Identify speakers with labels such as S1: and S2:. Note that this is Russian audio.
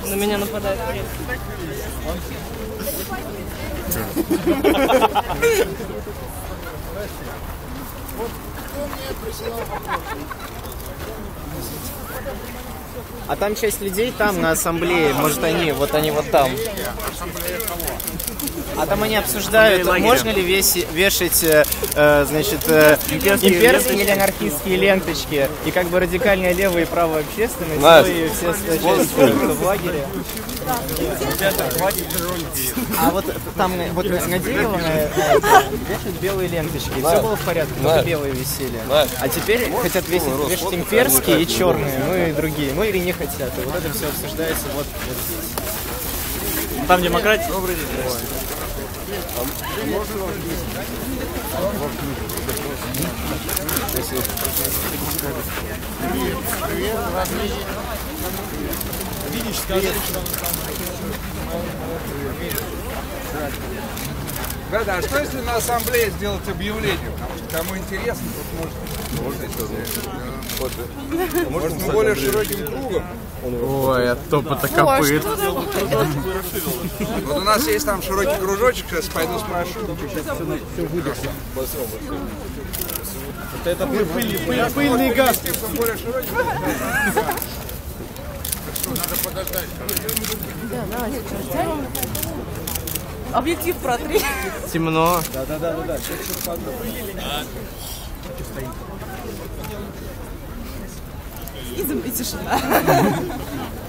S1: На меня нападает крем.
S2: А там часть людей там на ассамблее, может они вот там. А там они обсуждают, можно ли вешать, значит, имперские или анархистские ленточки. И как бы радикальная левая и правая общественность, ну и все часть в лагере. А вот там вот на дерево вешают белые ленточки. Все было в порядке, только белые висели. А теперь хотят вешать имперские и черные, ну и другие. Ну или не хотят. И вот это все обсуждается вот здесь.
S3: Там демократия.
S4: Добрый день.
S3: Видишь, сказали,
S4: Да, а что если на ассамблее сделать объявление? Потому что кому интересно, тут можно мы более широким кругом.
S3: ой, от топота копыт.
S4: Вот у нас есть там широкий кружочек, сейчас пойду спрошу.
S3: Это пыльный газ.
S4: Более широкий.
S1: Да, давай сейчас тянем. Объектив протри.
S2: Темно.
S3: Да.
S1: И тишина.